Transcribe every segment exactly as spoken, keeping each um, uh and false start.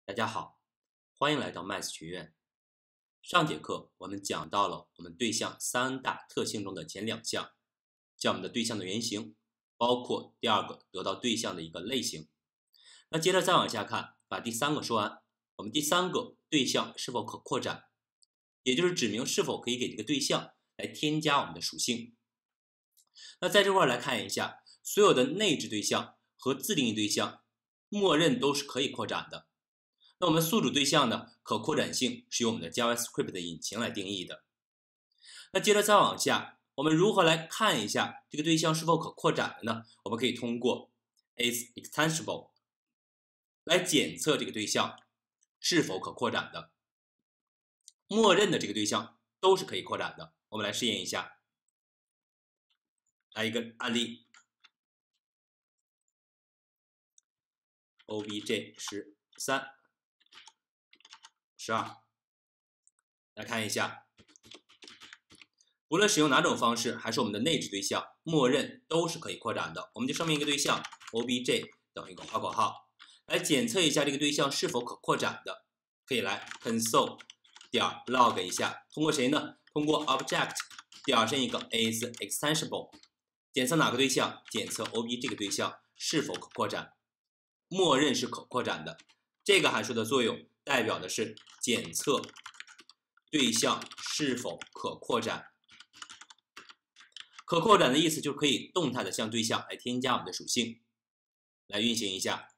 大家好，欢迎来到 Math 学院。上节课我们讲到了我们对象三大特性中的前两项，叫我们的对象的原型，包括第二个得到对象的一个类型。那接着再往下看，把第三个说完。我们第三个对象是否可扩展，也就是指明是否可以给这个对象来添加我们的属性。那在这块来看一下，所有的内置对象和自定义对象，默认都是可以扩展的。那我们宿主对象呢，可扩展性是由我们的 JavaScript 的引擎来定义的。那接着再往下，我们如何来看一下这个对象是否可扩展的呢？我们可以通过 isExtensible 来检测这个对象是否可扩展的。默认的这个对象都是可以扩展的。我们来试验一下，来一个案例 obj 十三。十二，来看一下，无论使用哪种方式，还是我们的内置对象，默认都是可以扩展的。我们就声明一个对象 obj 等于一个花括号，来检测一下这个对象是否可扩展的，可以来 console 点 log 一下，通过谁呢？通过 object 点上一个 isExtensible， 检测哪个对象？检测 obj 这个对象是否可扩展，默认是可扩展的。这个函数的作用代表的是检测对象是否可扩展。可扩展的意思就是可以动态的向对象来添加我们的属性。来运行一下，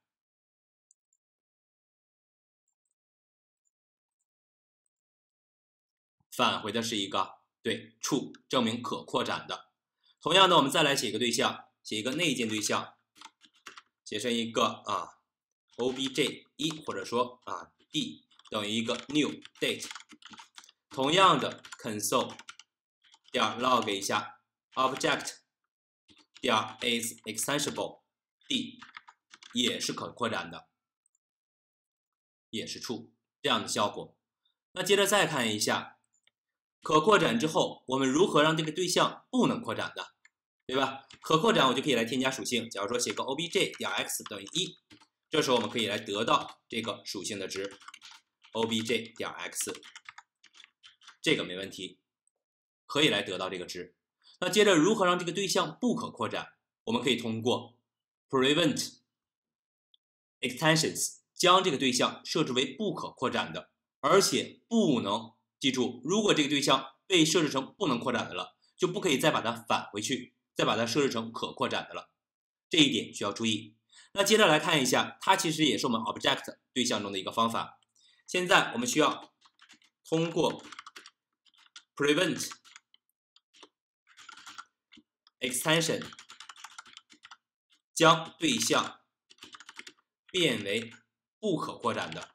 返回的是一个对 true， 证明可扩展的。同样的，我们再来写一个对象，写一个内建对象，写成一个啊 obj 一，或者说啊 d 等于一个 new date。同样的 console 点 log 一下 object 点 isExtensible d 也是可扩展的，也是 true 这样的效果。那接着再看一下，可扩展之后，我们如何让这个对象不能扩展的，对吧？可扩展我就可以来添加属性，假如说写个 obj 点 x 等于一，这时候我们可以来得到这个属性的值 obj 点 x。这个没问题，可以来得到这个值。那接着如何让这个对象不可扩展？我们可以通过 prevent extensions 将这个对象设置为不可扩展的，而且不能，记住，如果这个对象被设置成不能扩展的了，就不可以再把它返回去，再把它设置成可扩展的了。这一点需要注意。那接着来看一下，它其实也是我们 object 对象中的一个方法。现在我们需要通过prevent extension 将对象变为不可扩展的，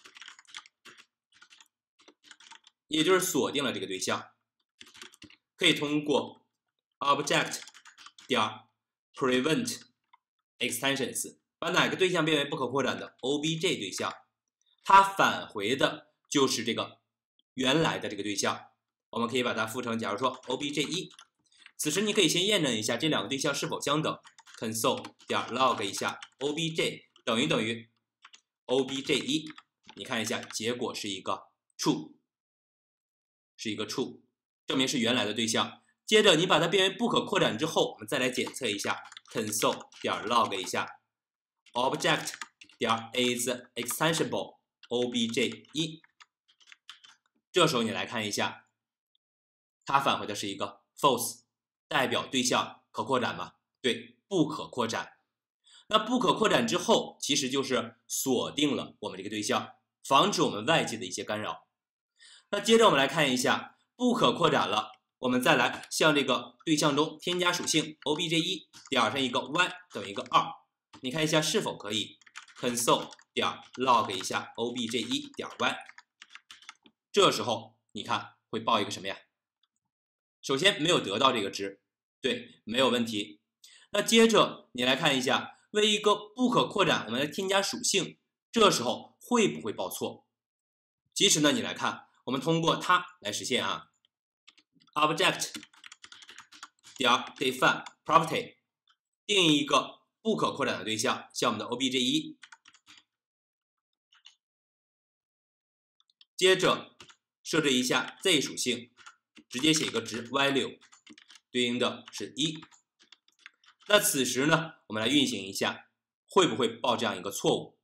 也就是锁定了这个对象。可以通过 object 点 prevent extensions 把哪个对象变为不可扩展的 obj 对象，它返回的就是这个原来的这个对象。我们可以把它复成，假如说 obj 一，此时你可以先验证一下这两个对象是否相等 ，console 点 log 一下 obj 等于等于 obj 一，你看一下结果是一个 true， 是一个 true， 证明是原来的对象。接着你把它变为不可扩展之后，我们再来检测一下 console 点 log 一下 object 点 isExtensible obj 一，这时候你来看一下。它返回的是一个 false， 代表对象可扩展吗？对，不可扩展。那不可扩展之后，其实就是锁定了我们这个对象，防止我们外界的一些干扰。那接着我们来看一下，不可扩展了，我们再来向这个对象中添加属性 obj 一，点上一个 y 等于一个二，你看一下是否可以 console 点 log 一下 obj 一点 y， 这时候你看会报一个什么呀？首先没有得到这个值，对，没有问题。那接着你来看一下，为一个不可扩展，我们来添加属性，这时候会不会报错？其实呢，你来看，我们通过它来实现啊 ，object 点 define property 定义一个不可扩展的对象，像我们的 obj 一， 接着设置一下 z 属性，直接写一个值 value， 对应的是一。那此时呢，我们来运行一下，会不会报这样一个错误？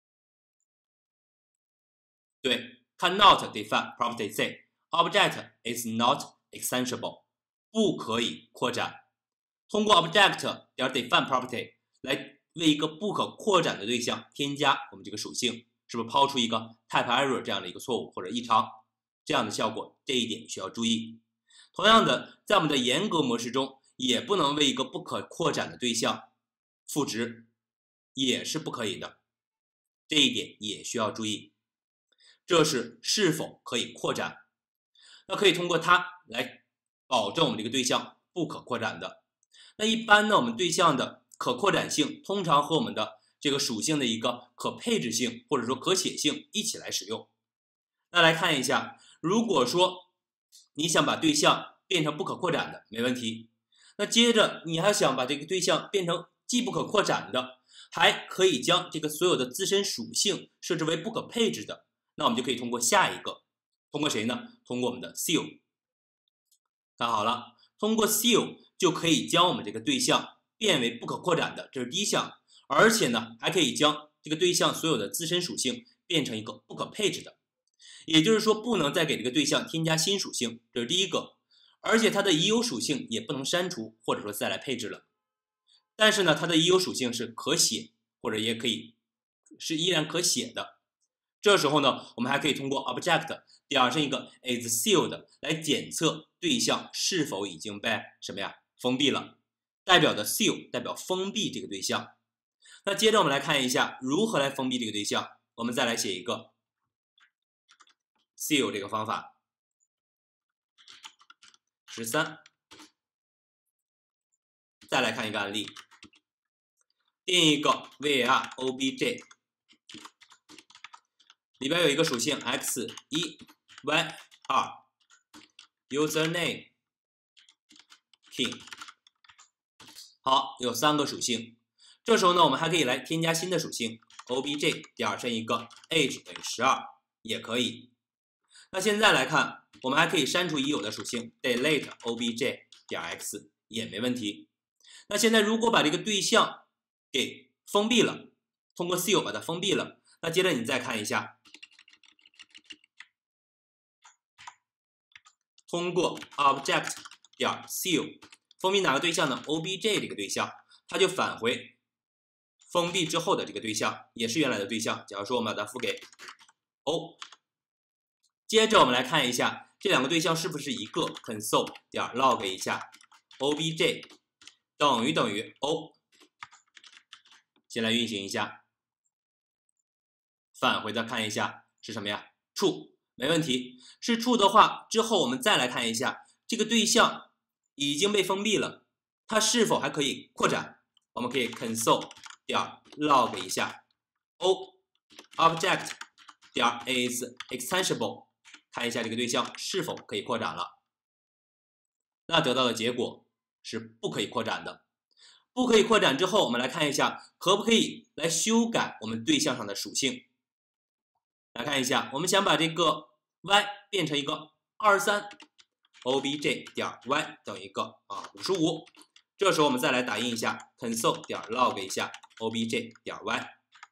对 ，cannot define property z object is not extensible， 不可以扩展。通过 object 点 define property 来为一个不可扩展的对象添加我们这个属性，是不是抛出一个 type error 这样的一个错误或者异常？这样的效果，这一点需要注意。同样的，在我们的严格模式中，也不能为一个不可扩展的对象赋值，也是不可以的。这一点也需要注意。这是是否可以扩展？那可以通过它来保证我们这个对象不可扩展的。那一般呢，我们对象的可扩展性通常和我们的这个属性的一个可配置性或者说可写性一起来使用。那来看一下，如果说你想把对象变成不可扩展的，没问题。那接着你还想把这个对象变成既不可扩展的，还可以将这个所有的自身属性设置为不可配置的，那我们就可以通过下一个，通过谁呢？通过我们的 seal。看好了，通过 seal 就可以将我们这个对象变为不可扩展的，这是第一项。而且呢，还可以将这个对象所有的自身属性变成一个不可配置的，也就是说不能再给这个对象添加新属性，这是第一个。而且它的已有属性也不能删除或者说再来配置了。但是呢，它的已有属性是可写，或者也可以是依然可写的。这时候呢，我们还可以通过 object 点上一个 is sealed 来检测对象是否已经被什么呀封闭了，代表的 seal 代表封闭这个对象。那接着我们来看一下如何来封闭这个对象，我们再来写一个 seal 这个方法。十三，再来看一个案例，定一个 var obj， 里边有一个属性 x 一 y 二 username king， 好，有三个属性。这时候呢，我们还可以来添加新的属性 obj 点上一个 age 等于十二也可以。那现在来看，我们还可以删除已有的属性 delete obj 点 x 也没问题。那现在如果把这个对象给封闭了，通过 seal 把它封闭了，那接着你再看一下，通过 object 点 seal 封闭哪个对象呢 ？obj 这个对象，它就返回封闭之后的这个对象，也是原来的对象。假如说我们把它赋给 o。接着我们来看一下这两个对象是不是一个 console 点 log 一下 obj 等于等于 o， 先来运行一下，返回的看一下是什么呀 ？true， 没问题。是 true 的话，之后我们再来看一下这个对象已经被封闭了，它是否还可以扩展？我们可以 console 点 log 一下 o object 点 is extensible。看一下这个对象是否可以扩展了，那得到的结果是不可以扩展的。不可以扩展之后，我们来看一下可不可以来修改我们对象上的属性。来看一下，我们想把这个 y 变成一个二十三 obj 点 y 等于一个啊五十五。这时候我们再来打印一下 console 点 log 一下 obj 点 y，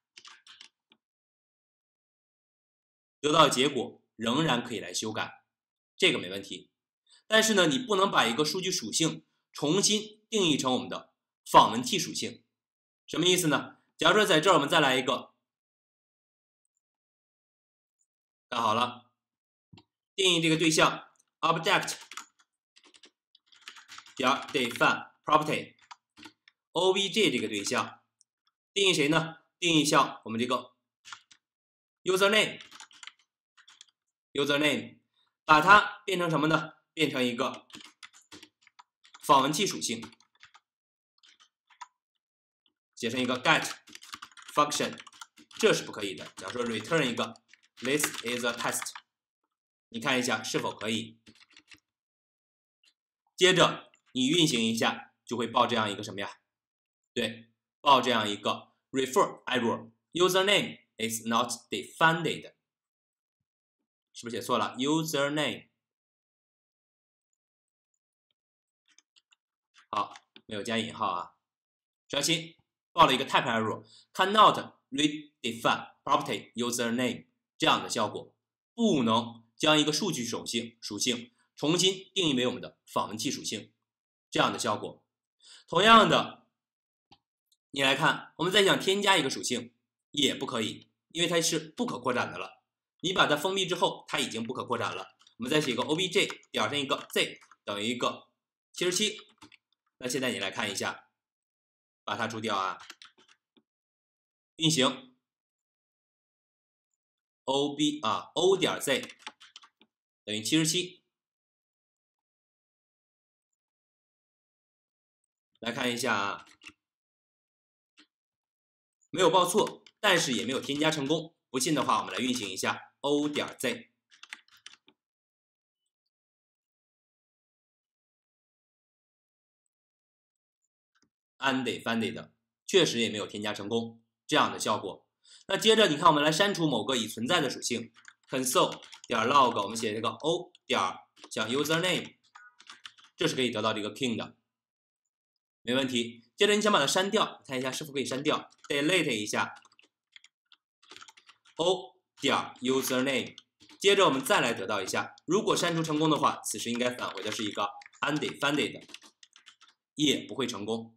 得到的结果仍然可以来修改，这个没问题。但是呢，你不能把一个数据属性重新定义成我们的访问器属性。什么意思呢？假如说在这儿我们再来一个，看好了，定义这个对象 object 点 define property obj 这个对象，定义谁呢？定义像我们这个 username username， 把它变成什么呢？变成一个访问器属性，写成一个 get function， 这是不可以的。假如说 return 一个 this is a test， 你看一下是否可以。接着你运行一下，就会报这样一个什么呀？对，报这样一个 refer error username is not defined。 是不是写错了 ？username 好，没有加引号啊。小心报了一个 type error，cannot redefine property username 这样的效果，不能将一个数据属性属性重新定义为我们的访问器属性，这样的效果。同样的，你来看，我们再想添加一个属性也不可以，因为它是不可扩展的了。你把它封闭之后，它已经不可扩展了。我们再写一个 obj 点上一个 z 等于一个七十七。那现在你来看一下，把它除掉啊，运行 ob 啊 o 点 z 等于七十七。来看一下啊，没有报错，但是也没有添加成功。不信的话，我们来运行一下 o 点 z。undefined 确实也没有添加成功，这样的效果。那接着你看，我们来删除某个已存在的属性 ，console 点 log， 我们写这个 o 点像 username， 这是可以得到这个 king 的，没问题。接着你想把它删掉，看一下是否可以删掉 ，delete 一下 o 点 username。接着我们再来得到一下，如果删除成功的话，此时应该返回的是一个 undefined， 也不会成功。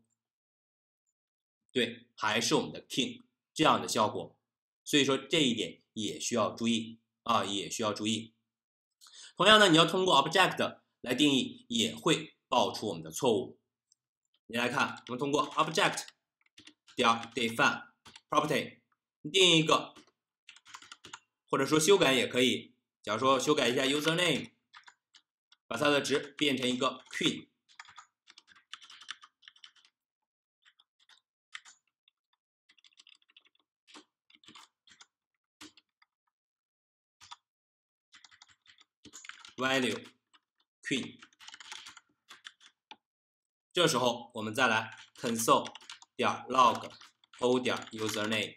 对，还是我们的 king 这样的效果，所以说这一点也需要注意啊，也需要注意。同样呢，你要通过 object 来定义，也会爆出我们的错误。你来看，我们通过 object 点 define property 定义一个，或者说修改也可以。假如说修改一下 username， 把它的值变成一个 queen。value queen， 这时候我们再来 console 点 log o 点 username，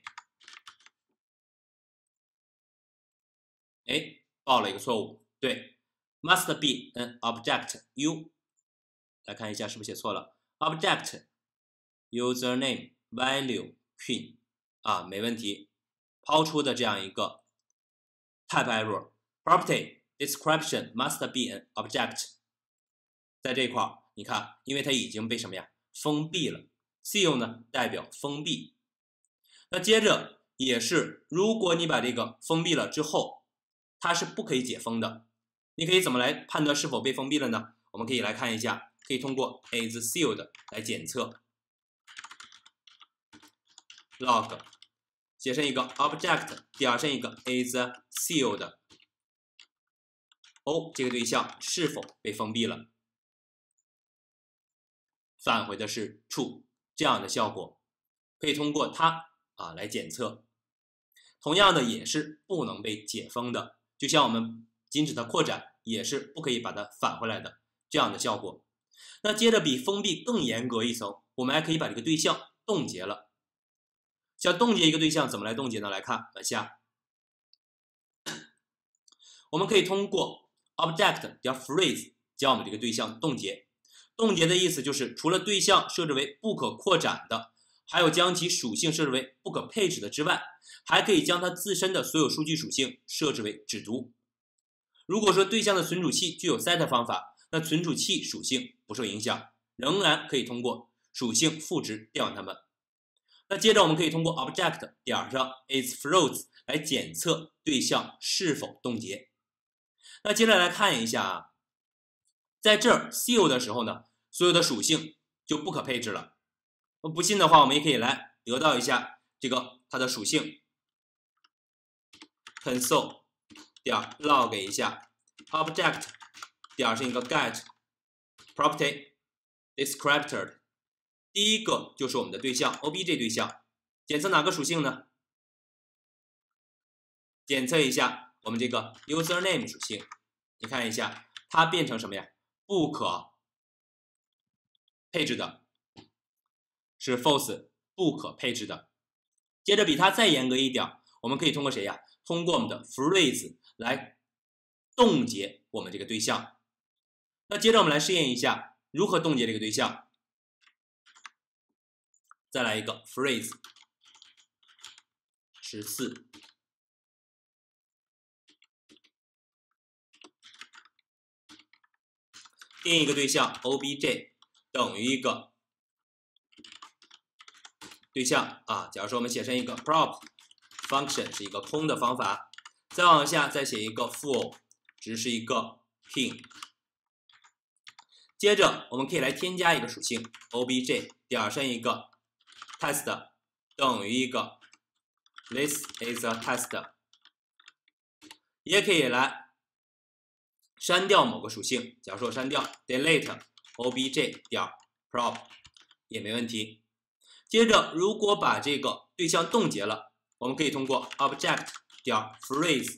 哎，报了一个错误，对 ，must be an object u， 来看一下是不是写错了 ，object username value queen 啊，没问题，抛出的这样一个 type error property。description must be an object， 在这一块你看，因为它已经被什么呀封闭了 ，seal 呢代表封闭。那接着也是，如果你把这个封闭了之后，它是不可以解封的。你可以怎么来判断是否被封闭了呢？我们可以来看一下，可以通过 is sealed 来检测 log 写成一个 object 点上一个 is sealed。O 这个对象是否被封闭了？返回的是 true 这样的效果，可以通过它啊来检测。同样的也是不能被解封的，就像我们禁止它扩展，也是不可以把它返回来的这样的效果。那接着比封闭更严格一层，我们还可以把这个对象冻结了。想冻结一个对象怎么来冻结呢？来看往下，我们可以通过object 点 freeze 将我们这个对象冻结。冻结的意思就是除了对象设置为不可扩展的，还有将其属性设置为不可配置的之外，还可以将它自身的所有数据属性设置为只读。如果说对象的存储器具有 set 方法，那存储器属性不受影响，仍然可以通过属性赋值调用它们。那接着我们可以通过 object 点上 is froze 来检测对象是否冻结。那接着来看一下啊，在这儿 seal 的时候呢，所有的属性就不可配置了。不信的话，我们也可以来得到一下这个它的属性 ，console 点 log 一下 object 点是一个 get property descriptor， 第一个就是我们的对象 obj 对象，检测哪个属性呢？检测一下我们这个 username 属性。你看一下，它变成什么呀？不可配置的，是 false 不可配置的。接着比它再严格一点，我们可以通过谁呀？通过我们的 freeze 来冻结我们这个对象。那接着我们来试验一下如何冻结这个对象。再来一个 phrase 十四，定一个对象 obj 等于一个对象啊。假如说我们写成一个 prop function 是一个空的方法，再往下再写一个 full 值是一个 king。接着我们可以来添加一个属性 obj 点上一个 test 等于一个 this is a test， 也可以来删掉某个属性，假如说删掉 delete obj 点 prop 也没问题。接着如果把这个对象冻结了，我们可以通过 object 点 phrase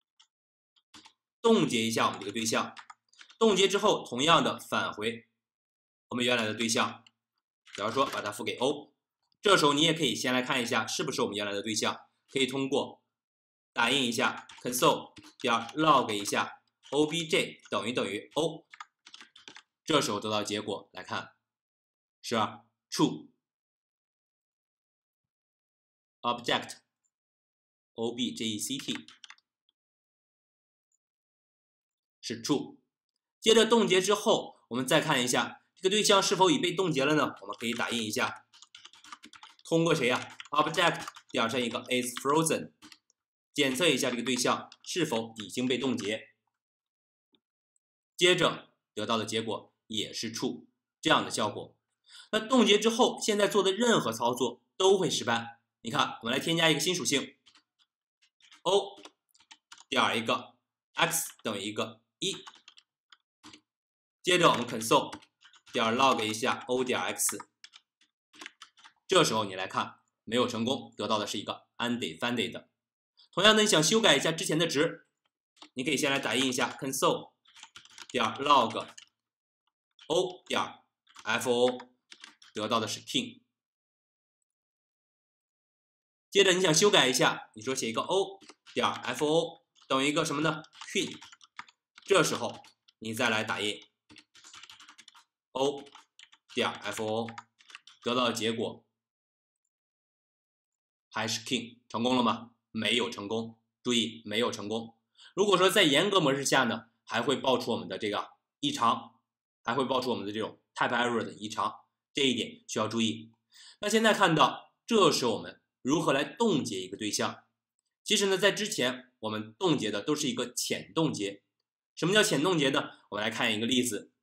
冻结一下我们这个对象。冻结之后，同样的返回我们原来的对象，假如说把它赋给 O， 这时候你也可以先来看一下是不是我们原来的对象，可以通过打印一下 console 点 log 一下 obj 等于等于 O， 这时候得到结果来看是 true object object 是 true。接着冻结之后，我们再看一下这个对象是否已被冻结了呢？我们可以打印一下，通过谁呀 ？object 点上一个 is frozen， 检测一下这个对象是否已经被冻结。接着得到的结果也是 true， 这样的效果。那冻结之后，现在做的任何操作都会失败。你看，我们来添加一个新属性 o 点一个 x 等于一个一。接着我们 console 点 log 一下 o 点 x， 这时候你来看没有成功，得到的是一个 undefined。同样的，你想修改一下之前的值，你可以先来打印一下 console 点 log o 点 fo， 得到的是 king。接着你想修改一下，你说写一个 o 点 fo 等于一个什么呢 queen， 这时候你再来打印O 点 fo， 得到的结果还是 king， 成功了吗？没有成功，注意没有成功。如果说在严格模式下呢，还会爆出我们的这个异常，还会爆出我们的这种 type error 的异常，这一点需要注意。那现在看到，这是我们如何来冻结一个对象。其实呢，在之前我们冻结的都是一个浅冻结。什么叫浅冻结呢？我们来看一个例子。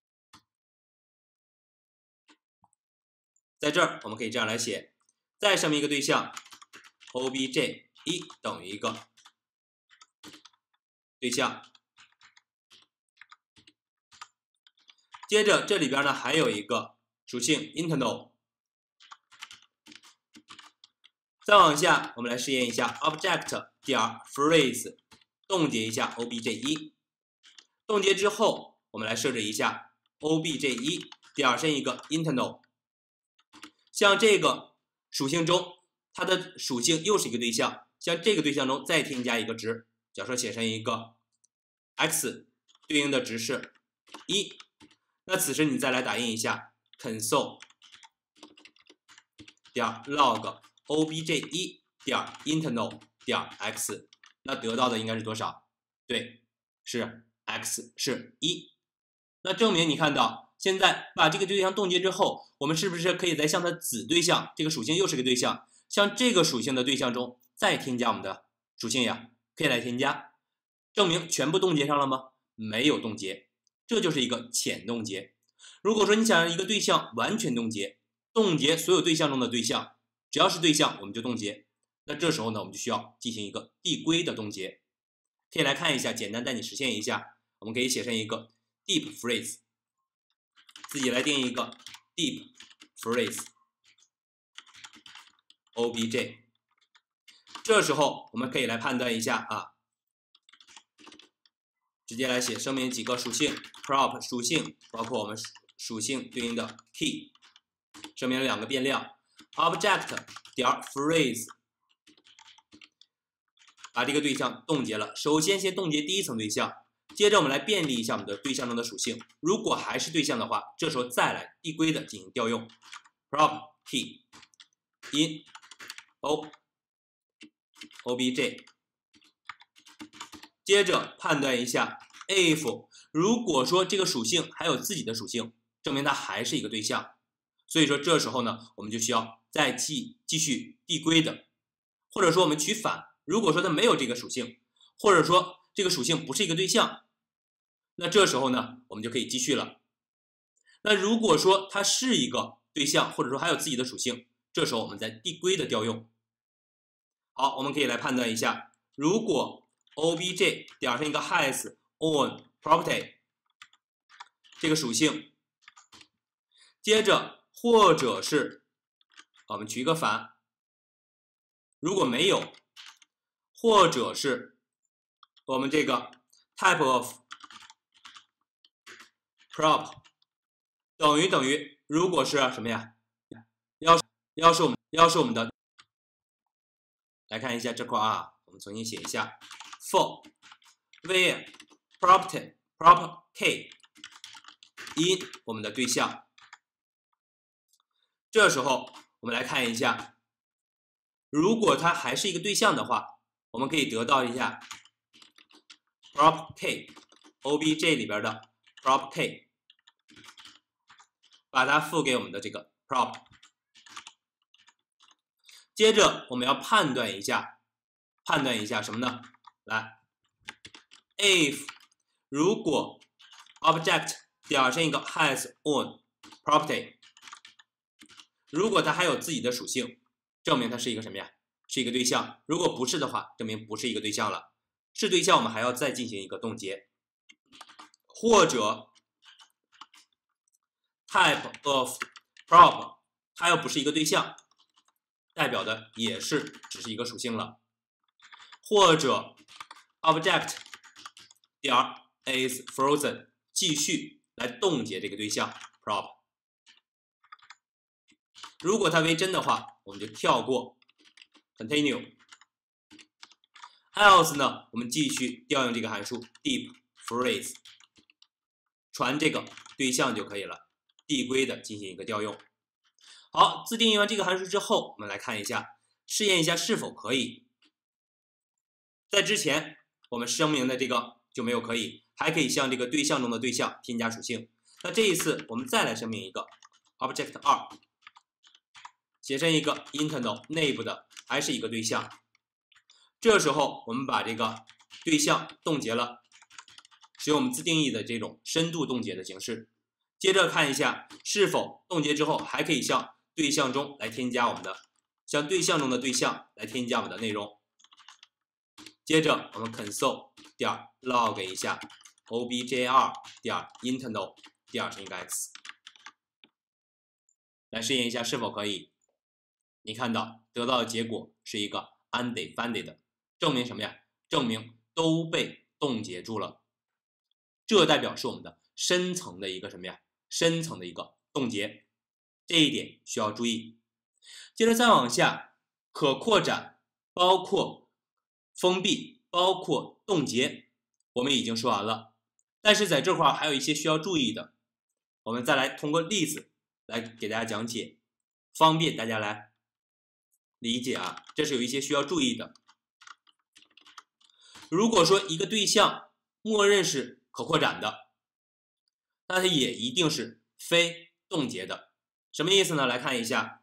在这儿我们可以这样来写，再上面一个对象 obj 一等于一个对象，接着这里边呢还有一个属性 internal， 再往下我们来试验一下 object 点 phrase 冻结一下 obj 一， 冻结之后我们来设置一下 obj 一点上一个 internal。像这个属性中，它的属性又是一个对象，像这个对象中再添加一个值，假如说写成一个 x 对应的值是一，那此时你再来打印一下 console 点 log obj 一点 internal 点 x， 那得到的应该是多少？对，是 x 是一。那证明你看到。现在把这个对象冻结之后，我们是不是可以在像它子对象这个属性又是个对象，像这个属性的对象中再添加我们的属性呀？可以来添加，证明全部冻结上了吗？没有冻结，这就是一个浅冻结。如果说你想让一个对象完全冻结，冻结所有对象中的对象，只要是对象我们就冻结。那这时候呢，我们就需要进行一个递归的冻结。可以来看一下，简单带你实现一下，我们可以写成一个 deep phrase。自己来定一个 deep phrase obj， 这时候我们可以来判断一下啊，直接来写声明几个属性 prop 属性，包括我们属性对应的 key， 声明两个变量 object 点 phrase， 把这个对象冻结了。首先先冻结第一层对象， 接着我们来便利一下我们的对象中的属性，如果还是对象的话，这时候再来递归的进行调用 prop key in o obj， 接着判断一下 if 如果说这个属性还有自己的属性，证明它还是一个对象，所以说这时候呢，我们就需要再继继续递归的，或者说我们取反，如果说它没有这个属性，或者说这个属性不是一个对象，那这时候呢，我们就可以继续了。那如果说它是一个对象，或者说还有自己的属性，这时候我们再递归的调用。好，我们可以来判断一下，如果 obj 点上一个 has on property 这个属性，接着或者是我们取一个反，如果没有，或者是我们这个 type of prop 等于等于，如果是什么呀？要要是我们要是我们的，来看一下这块啊，我们重新写一下 for where property prop k in 我们的对象。这时候我们来看一下，如果它还是一个对象的话，我们可以得到一下 prop k obj 里边的 prop k， 把它赋给我们的这个 prop。接着我们要判断一下，判断一下什么呢？来 ，if 如果 object 点上一个 has on property， 如果它还有自己的属性，证明它是一个什么呀？是一个对象。如果不是的话，证明不是一个对象了。是对象，我们还要再进行一个冻结，或者 type of prop 它又不是一个对象，代表的也是只是一个属性了，或者 object 点 is frozen 继续来冻结这个对象 prop。如果它为真的话，我们就跳过 continue。else 呢，我们继续调用这个函数 deep freeze 传这个对象就可以了，递归的进行一个调用。好，自定义完这个函数之后，我们来看一下，试验一下是否可以。在之前我们声明的这个就没有可以，还可以向这个对象中的对象添加属性。那这一次我们再来声明一个 object 二，写成一个 internal 内部的还是一个对象。这时候我们把这个对象冻结了，使用我们自定义的这种深度冻结的形式。接着看一下是否冻结之后还可以向对象中来添加我们的，向对象中的对象来添加我们的内容。接着我们 console 点 log 一下 obj 二 点 internal 点乘一个 x， 来试验一下是否可以。你看到得到的结果是一个 undefined， 证明什么呀？证明都被冻结住了。这代表是我们的深层的一个什么呀？深层的一个冻结，这一点需要注意。接着再往下，可扩展，包括封闭，包括冻结，我们已经说完了。但是在这块还有一些需要注意的，我们再来通过例子来给大家讲解，方便大家来理解啊。这是有一些需要注意的。如果说一个对象默认是可扩展的，那它也一定是非冻结的。什么意思呢？来看一下，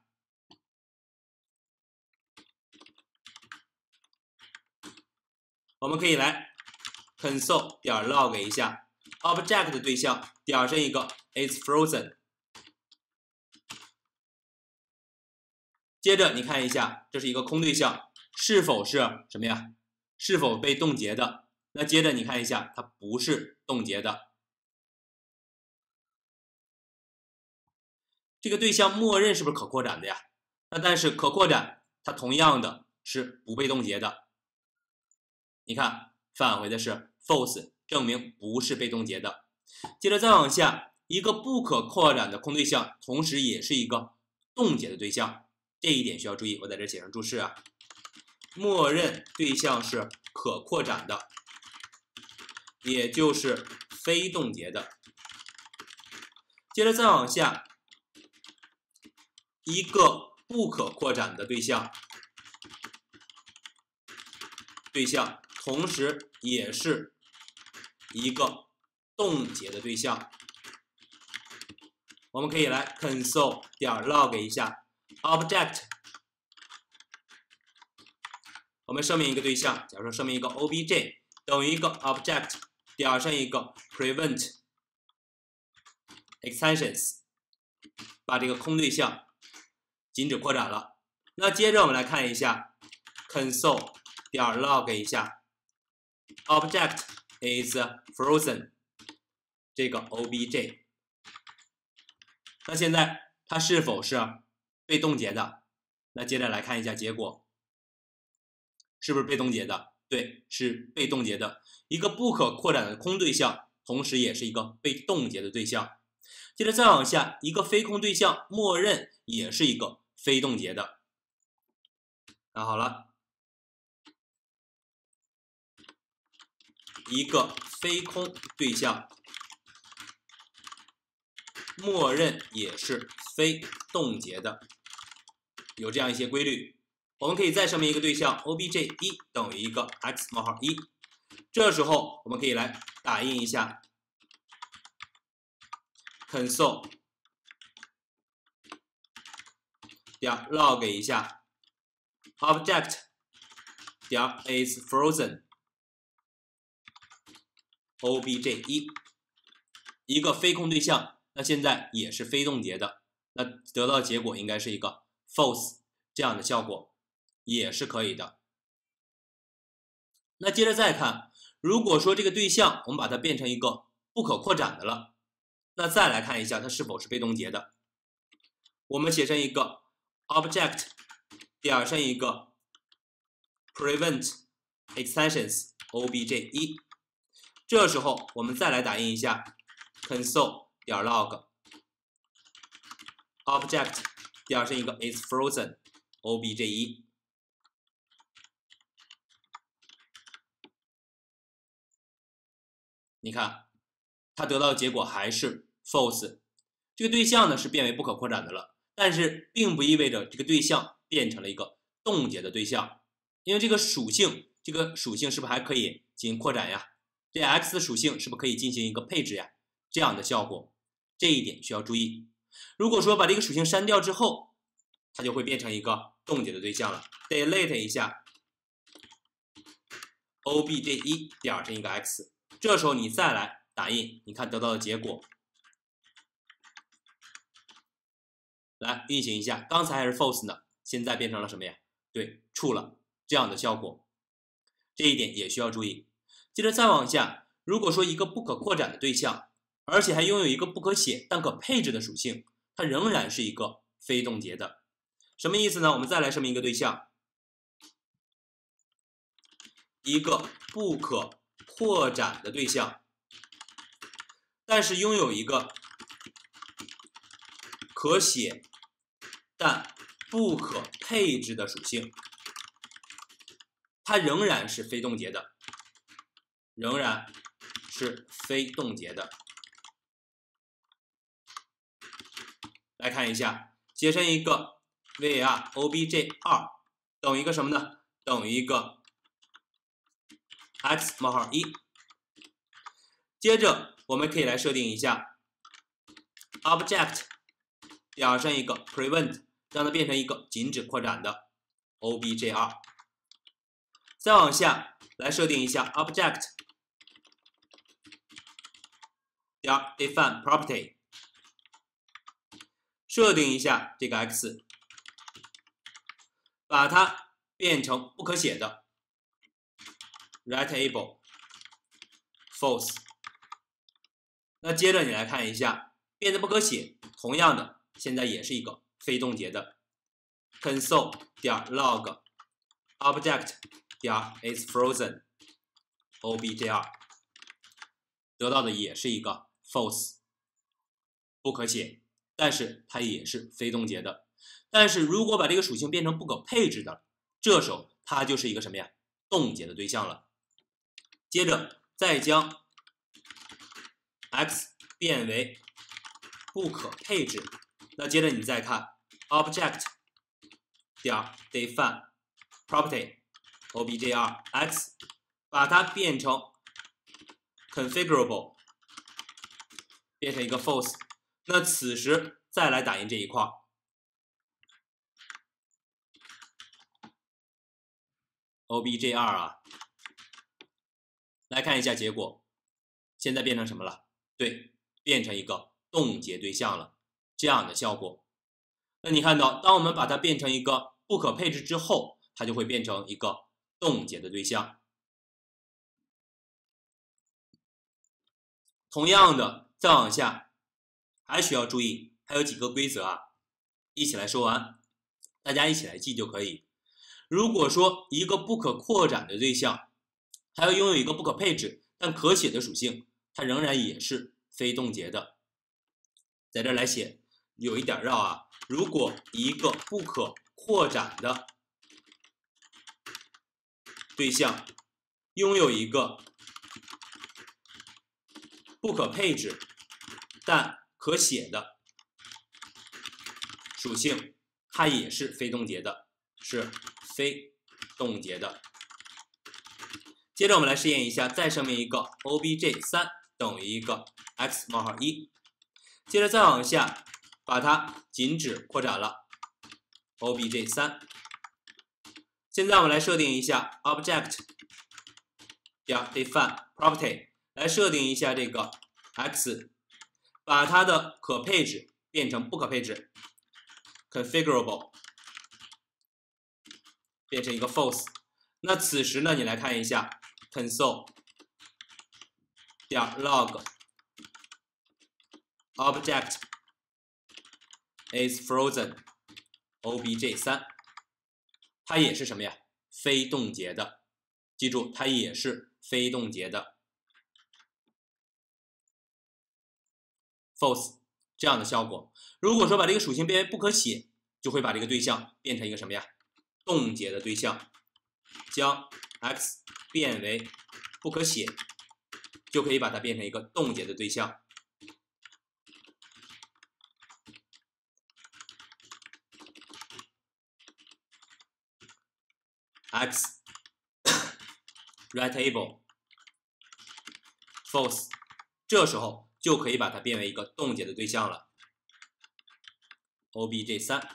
我们可以来 console 点 log 一下 object 的对象点上一个 is frozen。接着你看一下，这是一个空对象，是否是什么呀？是否被冻结的？那接着你看一下，它不是冻结的。这个对象默认是不是可扩展的呀？那但是可扩展，它同样的是不被冻结的。你看，返回的是 false， 证明不是被冻结的。接着再往下，一个不可扩展的空对象，同时也是一个冻结的对象，这一点需要注意。我在这写上注释啊，默认对象是可扩展的， 也就是非冻结的。接着再往下，一个不可扩展的对象，对象同时也是一个冻结的对象。我们可以来 console 点 log 一下 object， 我们声明一个对象，假如说声明一个 obj 等于一个 object 点上一个 prevent extensions， 把这个空对象禁止扩展了。那接着我们来看一下 console 点 log 一下 object is frozen 这个 obj。那现在它是否是被冻结的？那接着来看一下结果，是不是被冻结的？对，是被冻结的。一个不可扩展的空对象，同时也是一个被冻结的对象。接着再往下，一个非空对象默认也是一个非冻结的。那好了，一个非空对象默认也是非冻结的，有这样一些规律。我们可以再声明一个对象 obj 一等于一个 x 冒号一，这时候我们可以来打印一下 console 点 log 一下 object 点 is frozen obj 一，一个非空对象。那现在也是非冻结的，那得到的结果应该是一个 false 这样的效果，也是可以的。那接着再看，如果说这个对象我们把它变成一个不可扩展的了，那再来看一下它是否是被冻结的。我们写成一个 object 点上一个 prevent extensions obj 一，这时候我们再来打印一下 console点 log object 点上一个 is frozen obj 一，你看它得到的结果还是 false， 这个对象呢是变为不可扩展的了，但是并不意味着这个对象变成了一个冻结的对象，因为这个属性这个属性是不是还可以进行扩展呀？这 x 的属性是不是可以进行一个配置呀？这样的效果，这一点需要注意。如果说把这个属性删掉之后，它就会变成一个冻结的对象了。delete 一下 obj 一点成一个 x， 这时候你再来打印，你看得到的结果。来运行一下，刚才还是 false 呢，现在变成了什么呀？对 ，true 了，这样的效果，这一点也需要注意。接着再往下，如果说一个不可扩展的对象，而且还拥有一个不可写但可配置的属性，它仍然是一个非冻结的。什么意思呢？我们再来声明一个对象，一个不可扩展的对象，但是拥有一个可写但不可配置的属性，它仍然是非冻结的，仍然是非冻结的。来看一下，写成一个 var obj 二等于一个什么呢？等于一个 x 冒号一。接着我们可以来设定一下 object 点上一个 prevent， 让它变成一个禁止扩展的 obj 二。再往下来设定一下 object 点 define property， 设定一下这个 x， 把它变成不可写的 writable false。那接着你来看一下，变得不可写，同样的，现在也是一个非冻结的 console 点 log object 点 is frozen obj 二，得到的也是一个 false 不可写，但是它也是非冻结的。但是如果把这个属性变成不可配置的，这时候它就是一个什么呀？冻结的对象了。接着再将 x 变为不可配置，那接着你再看 object 点 define property objr x， 把它变成 configurable， 变成一个 false， 那此时再来打印这一块 objr 啊，来看一下结果，现在变成什么了？对，变成一个冻结对象了，这样的效果。那你看到，当我们把它变成一个不可配置之后，它就会变成一个冻结的对象。同样的，再往下还需要注意，还有几个规则啊，一起来说完，大家一起来记就可以。如果说一个不可扩展的对象，还要拥有一个不可配置但可写的属性，它仍然也是非冻结的。在这儿来写有一点绕啊，如果一个不可扩展的对象拥有一个不可配置但可写的属性，它也是非冻结的，是非冻结的。接着我们来试验一下，再声明一个 obj 三等于一个 x 冒号一，接着再往下把它仅只扩展了 obj 三。现在我们来设定一下 object 点 define property， 来设定一下这个 x， 把它的可配置变成不可配置 configurable， 变成一个 false。那此时呢，你来看一下 console 点 log object is frozen obj 三， 它也是什么呀？非冻结的。记住，它也是非冻结的 false 这样的效果。如果说把这个属性变为不可写，就会把这个对象变成一个什么呀？冻结的对象。将 x 变为不可写，就可以把它变成一个冻结的对象。x writable false， 这时候就可以把它变为一个冻结的对象了。obj 三，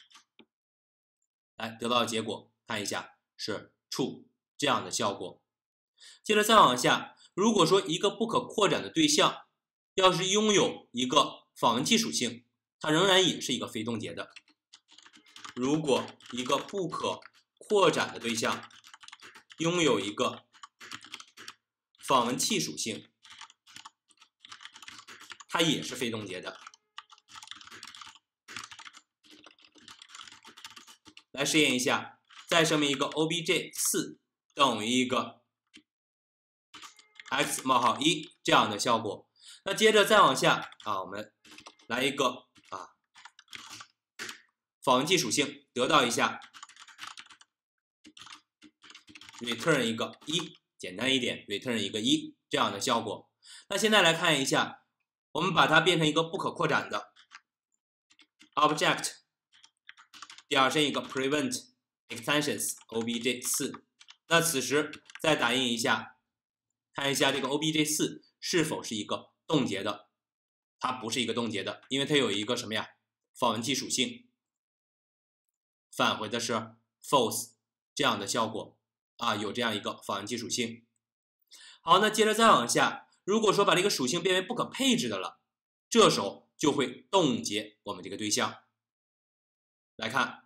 来得到的结果看一下。是 true 这样的效果。接着再往下，如果说一个不可扩展的对象要是拥有一个访问器属性，它仍然也是一个非冻结的。如果一个不可扩展的对象拥有一个访问器属性，它也是非冻结的。来试验一下。再声明一个 obj 四等于一个 x 冒号一这样的效果。那接着再往下啊，我们来一个啊访问器属性，得到一下 return 一个一，简单一点 return 一个一这样的效果。那现在来看一下，我们把它变成一个不可扩展的 object 点生一个 prevent extensions obj 四， 那此时再打印一下，看一下这个 obj 四 是否是一个冻结的。它不是一个冻结的，因为它有一个什么呀？访问器属性，返回的是 false 这样的效果啊，有这样一个访问器属性。好，那接着再往下，如果说把这个属性变为不可配置的了，这时候就会冻结我们这个对象。来看。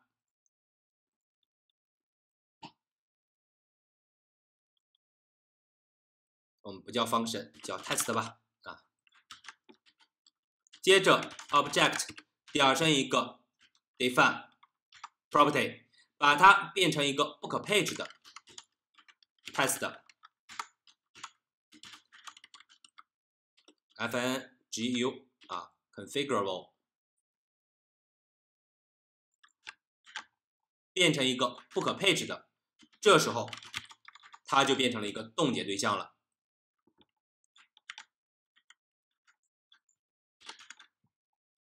我们不叫 function， 叫 test 吧啊。接着 object 点生一个 define property， 把它变成一个不可配置的 test fungu 啊 configurable， 变成一个不可配置的，这时候它就变成了一个冻结对象了。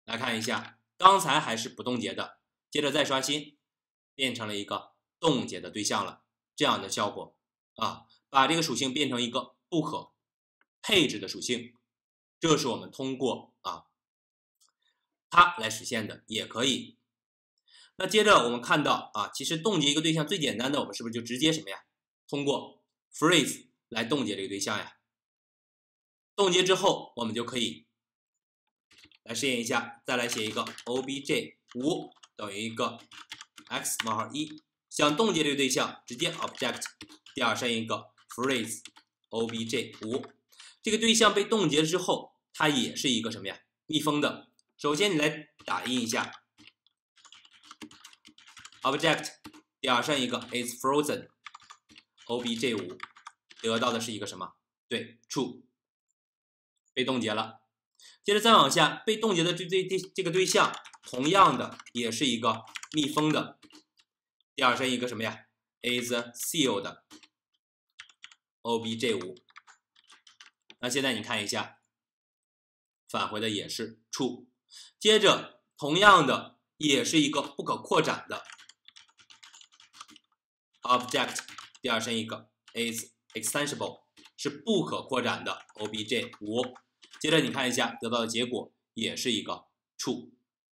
来看一下，刚才还是不冻结的，接着再刷新，变成了一个冻结的对象了，这样的效果啊，把这个属性变成一个不可配置的属性，这是我们通过啊它来实现的，也可以。那接着我们看到啊，其实冻结一个对象最简单的，我们是不是就直接什么呀？通过 freeze 来冻结这个对象呀？冻结之后，我们就可以来试验一下，再来写一个 obj 五等于一个 x 冒号一，想冻结这个对象，直接 object 第二生一个 freeze obj 五，这个对象被冻结之后，它也是一个什么呀？密封的。首先你来打印一下 object 第二生一个 is frozen obj 五，得到的是一个什么？对 ，true。被冻结了，接着再往下，被冻结的这这这这个对象，同样的也是一个密封的，第二生一个什么呀 ？is sealed obj 五。那现在你看一下，返回的也是 true。接着同样的也是一个不可扩展的 object， 第二生一个 is extensible， 是不可扩展的 obj 五。接着你看一下得到的结果也是一个 true，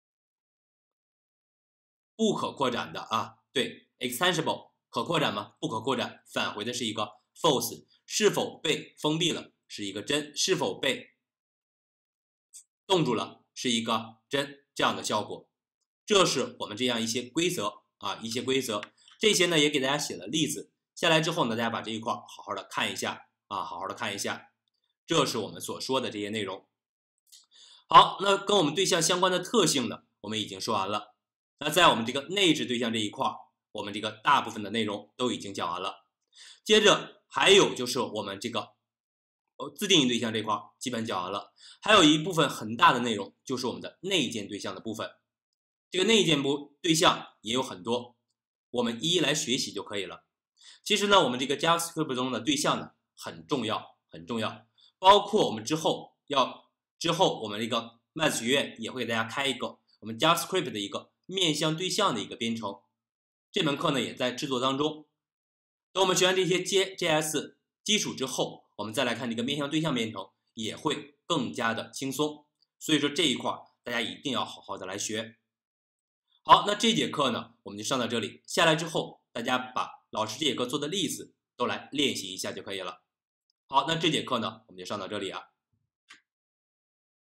不可扩展的啊，对 extensible 可扩展吗？不可扩展，返回的是一个 false， 是否被封闭了是一个真，是否被冻住了是一个真，这样的效果。这是我们这样一些规则啊，一些规则，这些呢也给大家写了例子，下来之后呢，大家把这一块好好的看一下啊，好好的看一下。这是我们所说的这些内容。好，那跟我们对象相关的特性呢，我们已经说完了。那在我们这个内置对象这一块，我们这个大部分的内容都已经讲完了。接着还有就是我们这个自定义对象这块基本讲完了，还有一部分很大的内容就是我们的内建对象的部分。这个内建部对象也有很多，我们一一来学习就可以了。其实呢，我们这个 JavaScript 中的对象呢很重要，很重要。包括我们之后要之后我们这个 Math 学院也会给大家开一个我们 JavaScript 的一个面向对象的一个编程，这门课呢也在制作当中。等我们学完这些 J S 基础之后，我们再来看这个面向对象编程，也会更加的轻松。所以说这一块大家一定要好好的来学。好，那这节课呢我们就上到这里，下来之后大家把老师这节课做的例子都来练习一下就可以了。好，那这节课呢，我们就上到这里啊。